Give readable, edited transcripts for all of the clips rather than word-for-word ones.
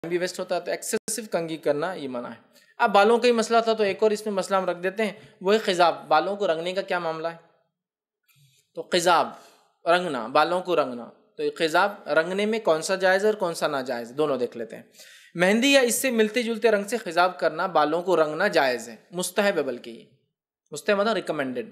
بھی ویسٹ ہوتا ہے، تو ایکسیسو کنگھی کرنا یہ منع ہے۔ اب بالوں کا ہی مسئلہ تھا تو ایک اور اس میں مسئلہ ہم رکھ دیتے ہیں، وہ ہے خضاب، بالوں کو رنگنے کا کیا معاملہ ہے؟ تو خضاب رنگنا، بالوں کو رنگنا، تو خضاب رنگنے میں کون سا جائز ہے اور کون سا ناجائز، دونوں دیکھ لیتے ہیں۔ مہندی یا اس سے ملتے جلتے رنگ سے خضاب کرنا، بالوں کو رنگنا جائز ہے، مستحب ہے، بلکہ یہ مستحب مطلب ریکمینڈڈ۔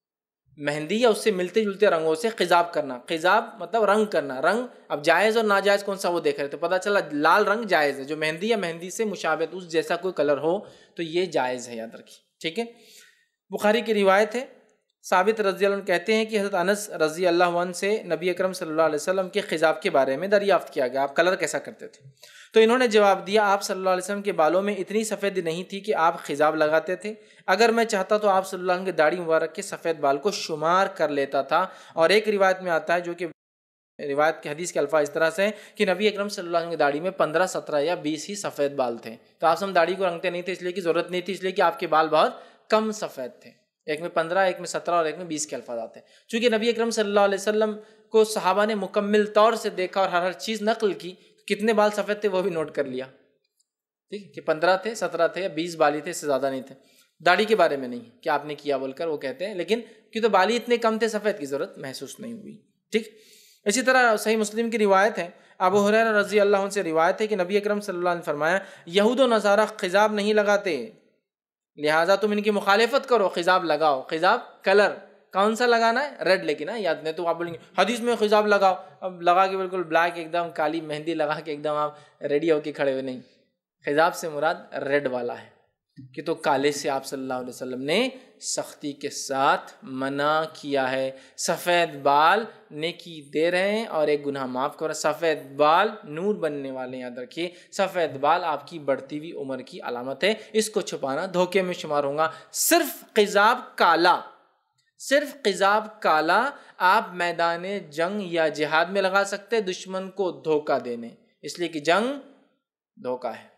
مہندی یا اس سے ملتے جلتے رنگوں سے خضاب کرنا، خضاب مطلب رنگ کرنا، رنگ اب جائز اور ناجائز کون سا وہ دیکھ رہے، تو پتہ چلا لال رنگ جائز ہے، جو مہندی یا مہندی سے مشابہت اس جیسا کوئی کلر ہو تو یہ جائز ہے، یاد رکھیے، ٹھیک ہے۔ بخاری کی روایت ہے، ثابت رضی اللہ عنہ کہتے ہیں کہ حضرت انس رضی اللہ عنہ سے نبی اکرم صلی اللہ علیہ وسلم کے خضاب کے بارے میں دریافت کیا گیا، آپ کلر کیسا کرتے تھے؟ تو انہوں نے جواب دیا، آپ صلی اللہ علیہ وسلم کے بالوں میں اتنی سفیدی نہیں تھی کہ آپ خضاب لگاتے تھے، اگر میں چاہتا تو آپ صلی اللہ علیہ وسلم کی داڑھی مبارک کے سفید بال کو شمار کر لیتا تھا۔ اور ایک روایت میں آتا ہے، جو کہ روایت کے حدیث کے الفاظ اس طرح سے ہیں کہ نبی اکرم صلی اللہ علیہ وسلم کی داڑھی میں 15 17 یا 20 ہی سفید بال تھے۔ تو آپ ہم داڑھی کو رنگتے نہیں تھے اس لیے کہ ضرورت نہیں تھی، اس لیے کہ آپ کے بال بہت کم سفید تھے، ایک میں 15 ایک میں 17 اور ایک میں 20 کے الفاظ آتے ہیں۔ چونکہ نبی اکرم صلی اللہ علیہ وسلم کو صحابہ نے مکمل طور سے دیکھا اور ہر چیز نقل کی، کتنے بال سفید تھے وہ بھی نوٹ کر لیا، ٹھیک ہے، کہ 15 تھے 17 تھے یا 20 بال ہی تھے، اس سے زیادہ نہیں تھے۔ داڑھی کے بارے میں نہیں کہ آپ نے کیا بول کر وہ کہتے ہیں، لیکن کیوں تو بال ہی اتنے کم تھے، سفید کی ضرورت محسوس نہیں ہوئی، ٹھیک۔ اسی طرح صحیح مسلم کی روایت ہے، ابو ہریرہ رضی اللہ عنہ سے روایت ہے کہ نبی اکرم صلی اللہ علیہ وسلم نے فرمایا، یہود و نصارہ خضاب نہیں لگاتے، لہٰذا تم ان کی مخالفت کرو، خضاب لگاؤ۔ خضاب کلر کون سا لگانا ہے؟ ریڈ، لیکن یاد نہیں تو آپ بولیں گے حدیث میں خضاب لگاؤ، اب لگا کے بالکل بلیک ایک دم کالی مہندی لگا کے ایک دم آپ ریڈی ہو کے کھڑے ہوئے، نہیں، خضاب سے مراد ریڈ والا ہے، کہ تو کالے سے آپ صلی اللہ علیہ وسلم نے سختی کے ساتھ منع کیا ہے۔ سفید بال نیکی دے رہے ہیں اور ایک گناہ معاف کر رہے ہیں، سفید بال نور بننے والے، یاد رکھیے سفید بال آپ کی بڑھتی ہوئی عمر کی علامت ہے، اس کو چھپانا دھوکے میں شمار ہوگا۔ صرف خضاب کالا، صرف خضاب کالا آپ میدان جنگ یا جہاد میں لگا سکتے، دشمن کو دھوکہ دینے، اس لیے کہ جنگ دھوکہ ہے،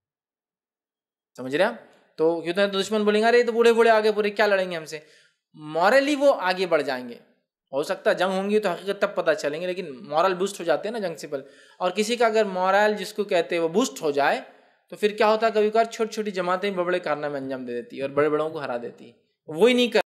سمجھ رہے آپ؟ تو کیوں تو دشمن بولیں گے ارے تو بوڑھے بوڑھے آگے پورے کیا لڑیں گے ہم سے، مورلی وہ آگے بڑھ جائیں گے، ہو سکتا ہے جنگ ہوں گی تو حقیقت تب پتہ چلیں گے، لیکن مورل بوسٹ ہو جاتے ہیں نا جنگ سے پہلے، اور کسی کا اگر مورل جس کو کہتے ہیں وہ بوسٹ ہو جائے تو پھر کیا ہوتا ہے، کبھی کبھار چھوٹی چھوٹی جماعتیں بڑے بڑے کارنامے انجام دے دیتی ہے اور بڑے بڑوں کو ہرا دیتی ہے، وہی نہیں کر